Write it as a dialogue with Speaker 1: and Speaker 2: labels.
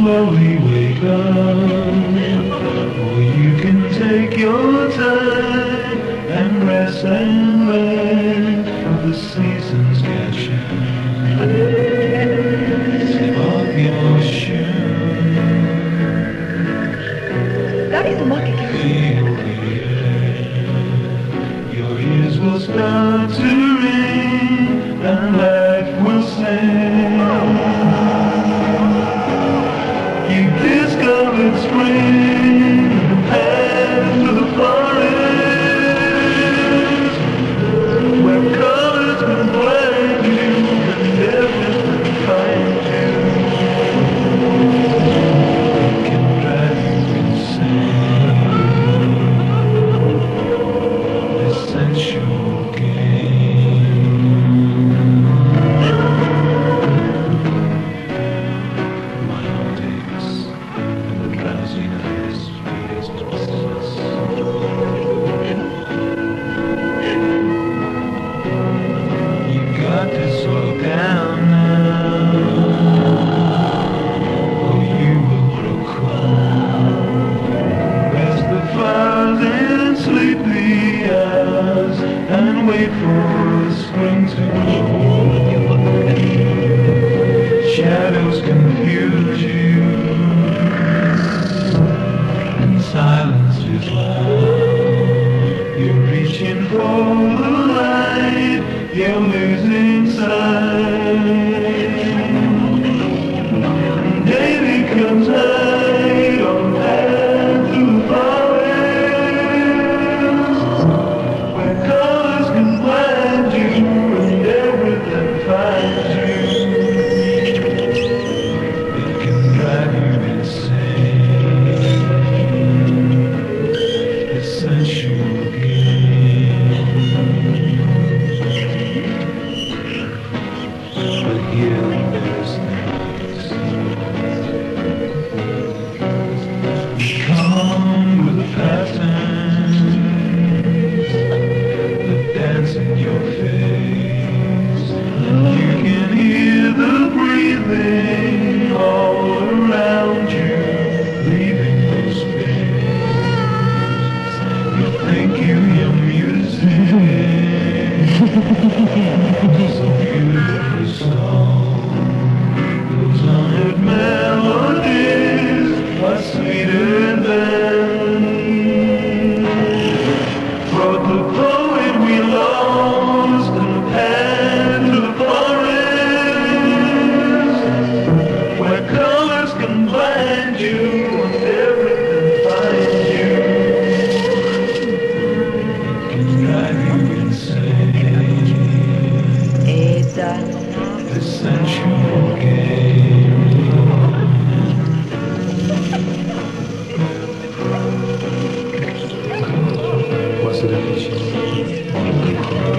Speaker 1: slowly wake up, or you can take your time and rest and let the seasons catch you. Zip up your shoes, feel the air, your ears will start to ring and life will sing. You discovered spring, the path to the forest, where colors can blind you and everything find you. It can drive you insane, this sensual game. My heart aches and the drowsy nights feels restless. You got to slow down now, or you will grow cold. Rest the flowers in sleepy hours and wait for spring to grow. Shadows confuse you, and silence is loud. You're reaching for the light, you're losing sight. Day becomes night on the path to the forest, where colors can blind you and everything finds you. It can drive you insane, this sensual game. But here there's things you come with a pattern that dance in your face, and you can hear the breathing all around you, leaving no space. You think you hear music, so beautifully sung. Those hundred melodies are sweeter than brought the poet we lost and the path to the forest, where colors can blind you and everything finds you. It can drive you insane, this sensual game.
Speaker 2: What's the difference?